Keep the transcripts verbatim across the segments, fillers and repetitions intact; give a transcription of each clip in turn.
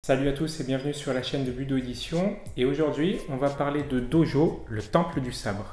Salut à tous et bienvenue sur la chaîne de Budo Édition. Et aujourd'hui, on va parler de Dojo, le temple du sabre.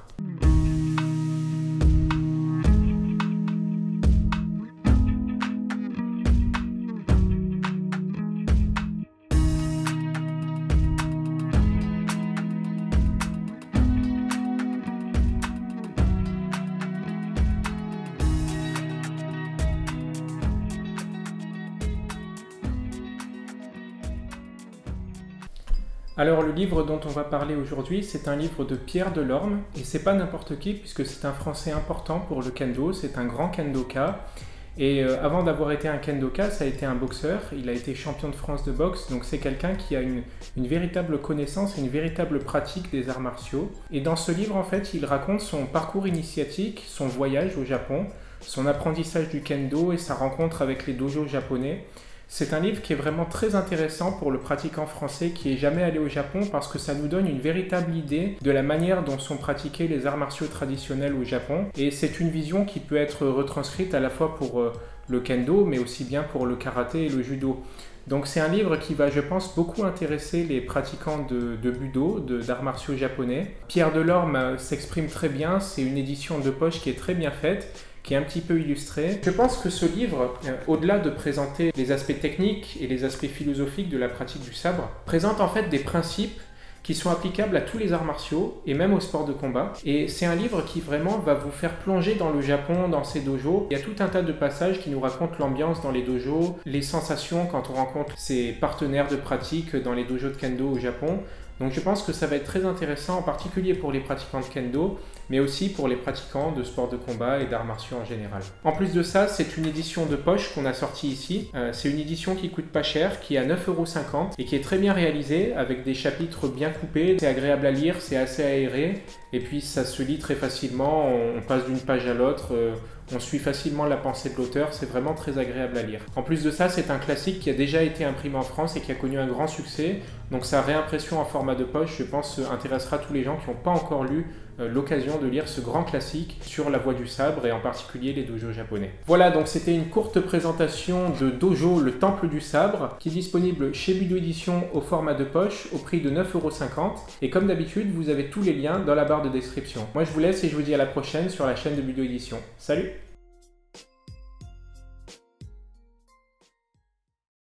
Alors le livre dont on va parler aujourd'hui, c'est un livre de Pierre Delorme, et c'est pas n'importe qui puisque c'est un Français important pour le kendo, c'est un grand kendoka. Et euh, avant d'avoir été un kendoka, ça a été un boxeur, il a été champion de France de boxe, donc c'est quelqu'un qui a une, une véritable connaissance et une véritable pratique des arts martiaux. Et dans ce livre, en fait, il raconte son parcours initiatique, son voyage au Japon, son apprentissage du kendo et sa rencontre avec les dojos japonais. C'est un livre qui est vraiment très intéressant pour le pratiquant français qui n'est jamais allé au Japon parce que ça nous donne une véritable idée de la manière dont sont pratiqués les arts martiaux traditionnels au Japon. Et c'est une vision qui peut être retranscrite à la fois pour euh, le kendo mais aussi bien pour le karaté et le judo. Donc c'est un livre qui va, je pense, beaucoup intéresser les pratiquants de, de budo, d'arts martiaux japonais. Pierre Delorme s'exprime très bien, c'est une édition de poche qui est très bien faite, qui est un petit peu illustré. Je pense que ce livre, euh, au-delà de présenter les aspects techniques et les aspects philosophiques de la pratique du sabre, présente en fait des principes qui sont applicables à tous les arts martiaux et même au sport de combat. Et c'est un livre qui vraiment va vous faire plonger dans le Japon, dans ses dojos. Il y a tout un tas de passages qui nous racontent l'ambiance dans les dojos, les sensations quand on rencontre ses partenaires de pratique dans les dojos de kendo au Japon. Donc je pense que ça va être très intéressant, en particulier pour les pratiquants de kendo, mais aussi pour les pratiquants de sport de combat et d'arts martiaux en général. En plus de ça, c'est une édition de poche qu'on a sortie ici. Euh, c'est une édition qui coûte pas cher, qui est à neuf euros cinquante et qui est très bien réalisée, avec des chapitres bien coupés. C'est agréable à lire, c'est assez aéré, et puis ça se lit très facilement, on passe d'une page à l'autre, euh, on suit facilement la pensée de l'auteur, c'est vraiment très agréable à lire. En plus de ça, c'est un classique qui a déjà été imprimé en France et qui a connu un grand succès, donc sa réimpression en format de poche, je pense, intéressera tous les gens qui n'ont pas encore lu euh, l'occasion de lire ce grand classique sur la voie du sabre et en particulier les dojos japonais. Voilà, donc c'était une courte présentation de Dojo, le temple du sabre, qui est disponible chez Budo Édition au format de poche au prix de neuf euros cinquante. Et comme d'habitude, vous avez tous les liens dans la barre de description. Moi je vous laisse et je vous dis à la prochaine sur la chaîne de Budo Édition. Salut!